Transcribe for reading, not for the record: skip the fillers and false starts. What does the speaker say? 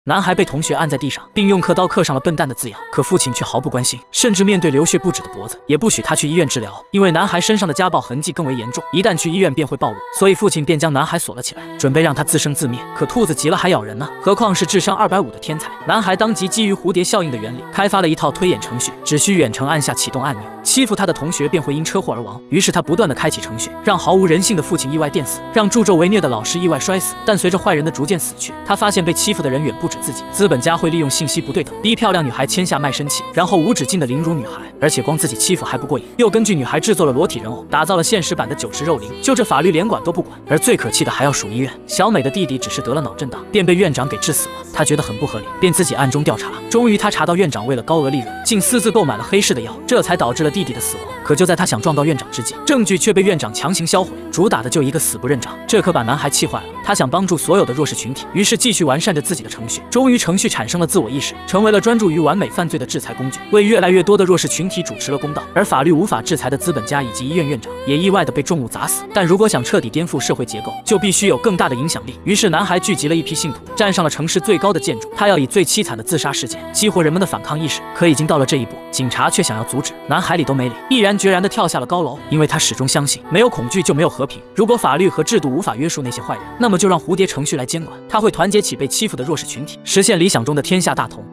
男孩被同学按在地上，并用刻刀刻上了笨蛋的字样，可父亲却毫不关心，甚至面对流血不止的脖子，也不许他去医院治疗，因为男孩身上的家暴痕迹更为严重，一旦去医院便会暴露，所以父亲便将男孩锁了起来，准备让他自生自灭。可兔子急了还咬人呢，何况是智商250的天才。男孩当即基于蝴蝶效应的原理，开发了一套推演程序，只需远程按下启动按钮，欺负他的同学便会因车祸而亡。于是他不断的开启程序，让毫无人性的父亲意外电死，让助纣为虐的老师意外摔死。但随着坏人的逐渐死去，他发现被欺负的人远不止自己，资本家会利用信息不对等，逼漂亮女孩签下卖身契，然后无止境的凌辱女孩，而且光自己欺负还不过瘾，又根据女孩制作了裸体人偶，打造了现实版的90肉灵，就这法律连管都不管。而最可气的还要数医院，小美的弟弟只是得了脑震荡，便被院长给治死了。他觉得很不合理，便自己暗中调查。终于他查到院长为了高额利润，竟私自购买了黑市的药，这才导致了弟弟的死亡。可就在他想状告院长之际，证据却被院长强行销毁，主打的就一个死不认账，这可把男孩气坏了。他想帮助所有的弱势群体，于是继续完善着自己的程序。终于程序产生了自我意识，成为了专注于完美犯罪的制裁工具，为越来越多的弱势群体主持了公道。而法律无法制裁的资本家以及医院院长也意外的被重物砸死。但如果想彻底颠覆社会结构，就必须有更大的影响力。于是男孩聚集了一批信徒，站上了城市最高的建筑，他要以最凄惨的自杀事件激活人们的反抗意识。可已经到了这一步，警察却想要阻止，男孩理都没理，毅然决然地跳下了高楼，因为他始终相信，没有恐惧就没有和平。如果法律和制度无法约束那些坏人，那么就让蝴蝶程序来监管，他会团结起被欺负的弱势群体，实现理想中的天下大同。